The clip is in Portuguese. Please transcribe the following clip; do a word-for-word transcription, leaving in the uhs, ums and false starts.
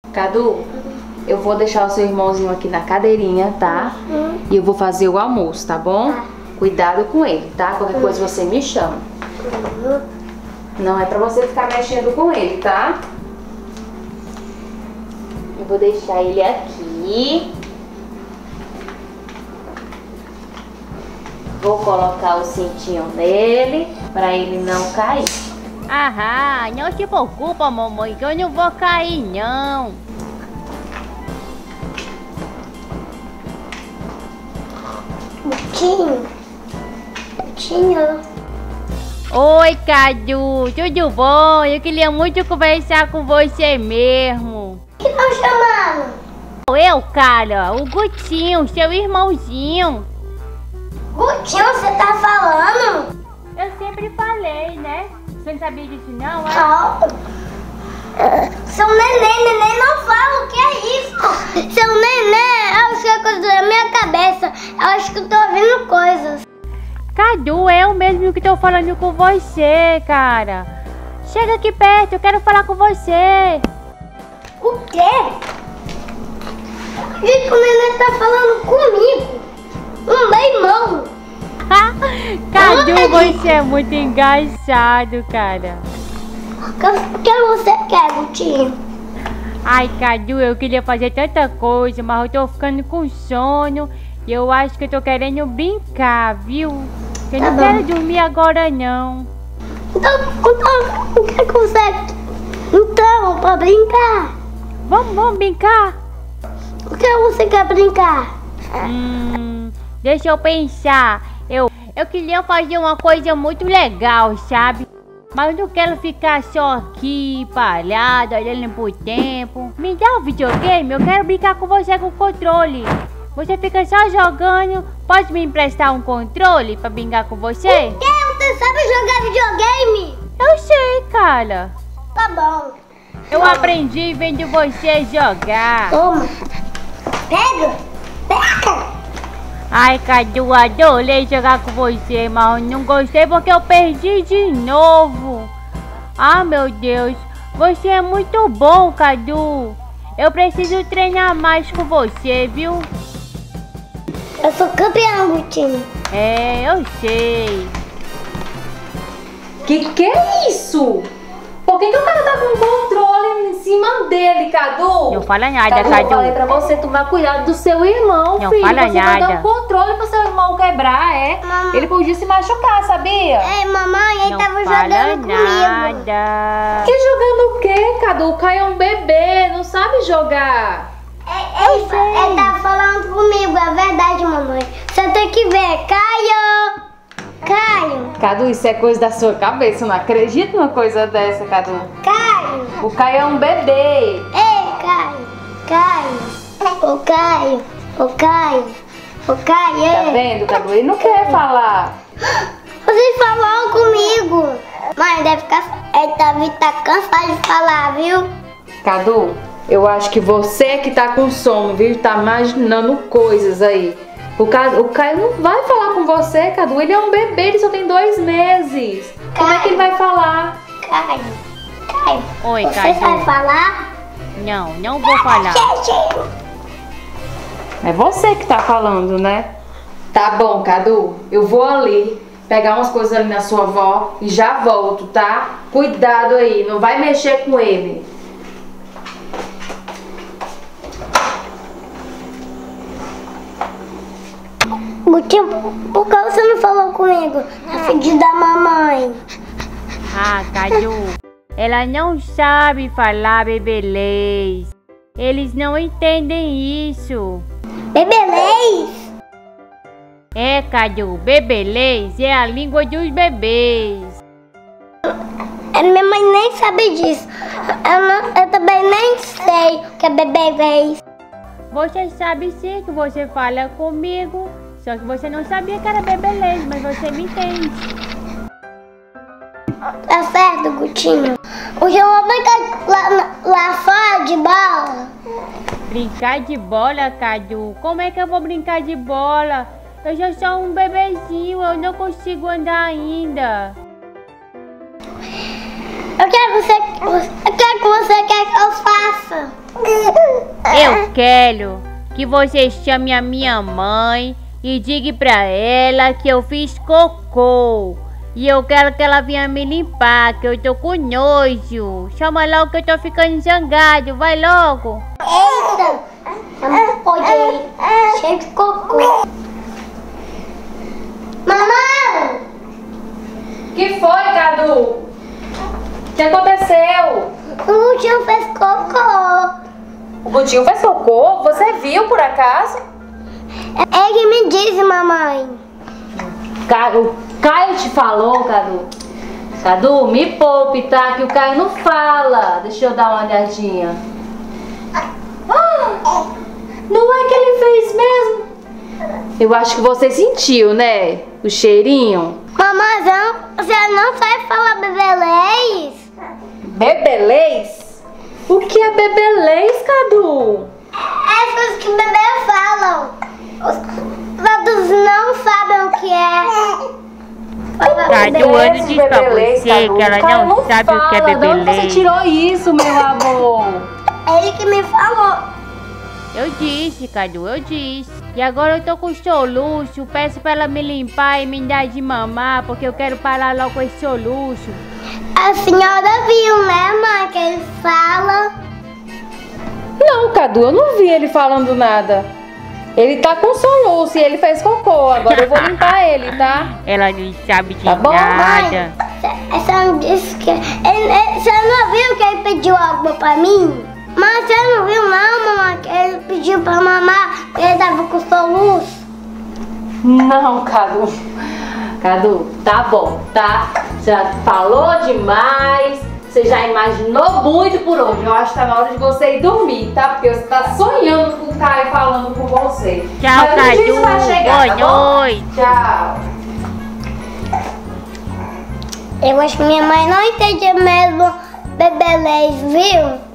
Cadu, eu vou deixar o seu irmãozinho aqui na cadeirinha, tá? Uhum. E eu vou fazer o almoço, tá bom? Tá. Cuidado com ele, tá? Qualquer uhum. coisa você me chama. Uhum. Não é pra você ficar mexendo com ele, tá? Eu vou deixar ele aqui. Vou colocar o cintinho nele pra ele não cair. Aham, não se preocupa, mamãe, que eu não vou cair, não. Tinho. Tinho. Oi, Cadu, tudo bom? Eu queria muito conversar com você mesmo. O que estão chamando? Eu, cara, o Gutinho, seu irmãozinho. Gutinho, você tá falando? Eu sempre falei, né? Você não sabia disso não, é? Não. Seu neném, neném não fala, o que é isso? Seu neném, eu acho que é coisa da minha cabeça. Eu acho que eu tô ouvindo coisas. Cadu, eu mesmo que tô falando com você, cara. Chega aqui perto, eu quero falar com você. O quê? Acredito que o neném tá falando comigo. Um meu irmão. Cadu, você é muito engraçado, cara. O que você quer, Gutinho? Ai, Cadu, eu queria fazer tanta coisa, mas eu tô ficando com sono. E eu acho que eu tô querendo brincar, viu? Eu não tá quero dormir agora, não. Então, então, o que você... Então, pra brincar. Vamos, vamos brincar? O que você quer brincar? Hum, deixa eu pensar. Eu, eu queria fazer uma coisa muito legal, sabe? Mas eu não quero ficar só aqui, parado, olhando pro tempo. Me dá um videogame, eu quero brincar com você com o controle. Você fica só jogando. Pode me emprestar um controle pra brincar com você? O quê? Você sabe jogar videogame? Eu sei, cara. Tá bom. Eu Toma. aprendi vendo você jogar. Toma. Pega. Pega. Ai, Cadu, adorei jogar com você, mas não gostei porque eu perdi de novo. Ah, meu Deus. Você é muito bom, Cadu. Eu preciso treinar mais com você, viu? Eu sou campeão, Gutinho. É, eu sei. Que que é isso? Por que que o cara tá com o controle em cima dele, Cadu? Não fala nada, Cadu. Cadu. Eu falei pra você tomar cuidado do seu irmão, não filho. Fala você nada. vai dar um controle pro seu irmão quebrar, é? Mamãe. Ele podia se machucar, sabia? É, mamãe, ele não tava fala jogando nada. comigo. Que jogando o quê, Cadu? O Caio é um bebê, não sabe jogar. É, ele, ele tava falando comigo, é verdade, mamãe. Você tem que ver, Caio! Caio! Cadu, isso é coisa da sua cabeça. Eu não acredito numa coisa dessa, Cadu. Caio! O Caio é um bebê. Ei, Caio! Caio! Ô, Caio! Ô, Caio! Ô, Caio! Tá vendo, Cadu? Ele não quer falar. Vocês falaram comigo. Mãe, deve ficar... Ele deve tá cansado de falar, viu? Cadu, eu acho que você que tá com sono, viu? Tá imaginando coisas aí. O Caio, o Caio não vai falar com você, Cadu. Ele é um bebê, ele só tem dois meses. Caio. Como é que ele vai falar? Caio, Caio. Oi, você Caio. Você vai falar? Não, não vou falar. É você que tá falando, né? Tá bom, Cadu. Eu vou ali pegar umas coisas ali na sua avó e já volto, tá? Cuidado aí, não vai mexer com ele. Gutinho, por que você não falou comigo? A pedido da mamãe. Ah, Cadu, ela não sabe falar bebelês. Eles não entendem isso. Bebelês? É, Cadu, bebelês é a língua dos bebês. A minha mãe nem sabe disso. Eu, não, eu também nem sei o que é bebelês. Você sabe sim que você fala comigo. Só que você não sabia que era bebelês, mas você me entende. Tá certo, Gutinho. Hoje eu vou brincar lá, lá fora de bola. Brincar de bola, Cadu? Como é que eu vou brincar de bola? Eu já sou um bebezinho, eu não consigo andar ainda. Eu quero que você, eu quero que você quer que eu faça. Eu quero que você chame a minha mãe e diga pra ela que eu fiz cocô. E eu quero que ela venha me limpar, que eu tô com nojo. Chama logo que eu tô ficando zangado, vai logo. Eita! Não pode ir. Cheio de cocô. Mamãe! O que foi, Cadu? O que aconteceu? O Gutinho fez cocô. O Gutinho fez cocô? Você viu por acaso? Ele me disse, mamãe. O Caio te falou, Cadu? Cadu, me poupe, tá? Que o Caio não fala. Deixa eu dar uma olhadinha. Ah, não é que ele fez mesmo? Eu acho que você sentiu, né? O cheirinho. Mamãe, você não, você não sabe falar bebelês? Bebelês? O que é bebelês, Cadu? É coisas que bebês falam. Os adultos não sabem o que é. Cadu, eu não disse pra você que ela não sabe o que é De onde você bebelês. tirou isso, meu amor? Ele que me falou. Eu disse, Cadu, eu disse. E agora eu tô com soluço. Peço pra ela me limpar e me dar de mamar, porque eu quero parar logo com esse soluço. A senhora viu, né, mãe, que ele fala? Não, Cadu, eu não vi ele falando nada. Ele tá com soluço e ele fez cocô. Agora eu vou limpar ele, tá? Ela não sabe de Tá bom, nada. Mãe, você não disse que... Ele, ele, você não viu que ele pediu água pra mim? Mas você não viu não, mamãe, que ele pediu pra mamar, que ele tava com soluço? Não, Cadu. Cadu, tá bom, tá? Você já falou demais. Você já imaginou muito por hoje. Eu acho que tá na hora de você ir dormir, tá? Porque você tá sonhando com o Caio falando com você. Tchau, Mas um dia isso vai Cadu. chegar, Boa tá bom? noite. Tchau. Eu acho que minha mãe não entende mesmo bebelês, viu?